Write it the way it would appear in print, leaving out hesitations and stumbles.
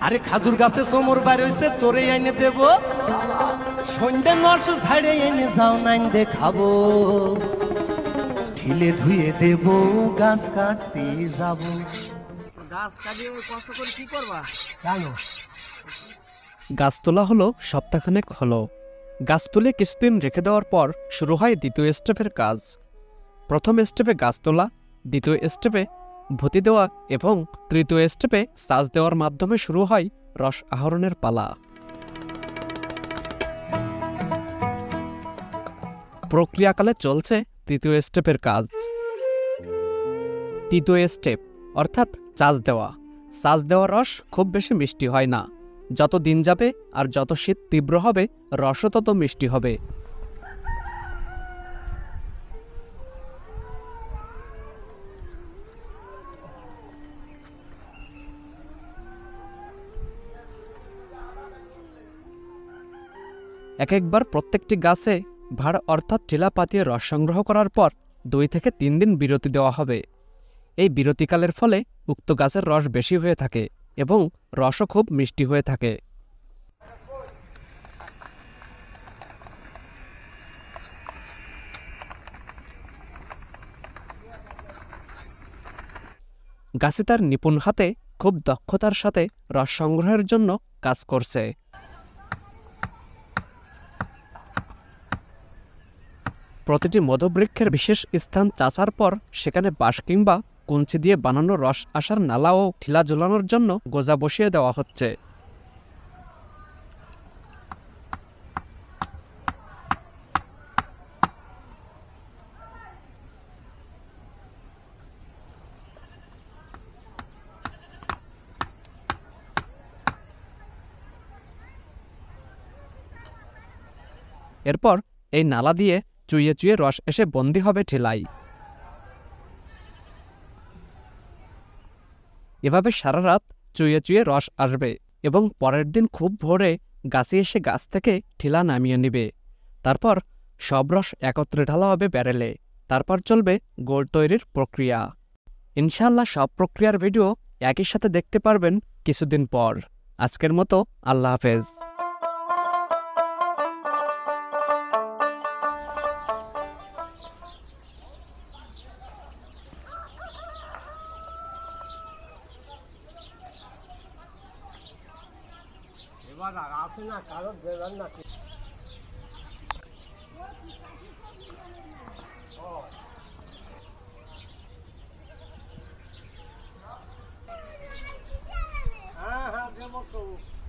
আরে খাজুর গাছে চোমর বার হইছে, তোরে এনে দেব। সন্ধ্যে নরস ঝাড়ে এনে যাও নাইন দেখাবো, ঢিলে ধুয়ে দেব, গাছ কাটতে যাব। গাছ কাটিয়ে কষ্ট করে কি করবা? কেন? গাছ তোলা হলো সপ্তাহখানেক হলো। গাছ তুলে কিছুদিন রেখে দেওয়ার পর শুরু হয় দ্বিতীয় স্টেপের কাজ। প্রথম স্টেপে গাছ তোলা, দ্বিতীয় স্টেপে ভুতি দেওয়া এবং তৃতীয় স্টেপে সাজ দেওয়ার মাধ্যমে শুরু হয় রস আহরণের পালা। প্রক্রিয়াকালে চলছে তৃতীয় স্টেপের কাজ। তৃতীয় স্টেপ অর্থাৎ চাষ দেওয়া। চাষ দেওয়া রস খুব বেশি মিষ্টি হয় না। যত দিন যাবে আর যত শীত তীব্র হবে, রসও তত মিষ্টি হবে। এক একবার প্রত্যেকটি গাছে ভাড় অর্থাৎ টিলা পাতিয়ে রস সংগ্রহ করার পর 2 থেকে 3 দিন বিরতি দেওয়া হবে। এই বিরতিকালের ফলে উক্ত গাছের রস বেশি হয়ে থাকে এবং রসও খুব মিষ্টি হয়ে থাকে। গাছে তার নিপুণ হাতে খুব দক্ষতার সাথে রস সংগ্রহের জন্য কাজ করছে। প্রতিটি মধুবৃক্ষের বিশেষ স্থান চাচার পর সেখানে বাঁশ কিংবা কঞ্চি দিয়ে বানানো রস আসার নালা ও ঠিলা ঝোলানোর জন্য গোজা বসিয়ে দেওয়া হচ্ছে। এরপর এই নালা দিয়ে চুইয়ে চুইয়ে রস এসে বন্দী হবে ঠিলাই। এভাবে সারা রাত চুইয়ে চুইয়ে রস আসবে এবং পরের দিন খুব ভোরে গাছে এসে গাছ থেকে ঠিলা নামিয়ে নিবে। তারপর সব রস একত্রে ঢালা হবে ব্যারেলে। তারপর চলবে গোল তৈরির প্রক্রিয়া। ইনশাআল্লাহ সব প্রক্রিয়ার ভিডিও একই সাথে দেখতে পারবেন কিছুদিন পর। আজকের মতো আল্লাহ হাফেজ। এবার আর আসে না, কারো দেবেন না। হ্যাঁ হ্যাঁ দেবো তো।